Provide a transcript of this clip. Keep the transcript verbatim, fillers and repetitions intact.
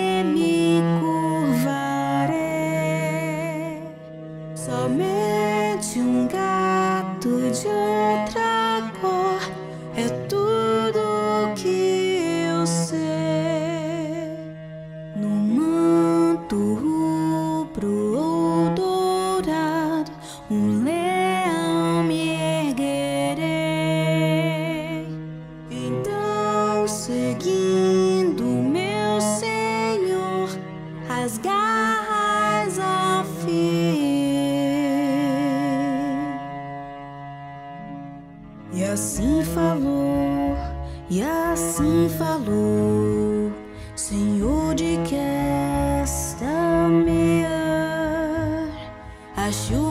me curvarei. Somente um gato de outra cor é tudo que eu sei. No manto rubro ou dourado, um leão me erguerei. Então, seguindo meu Senhor, as garras afiei. E assim falou, e assim falou, Senhor, de que esta meia a chuva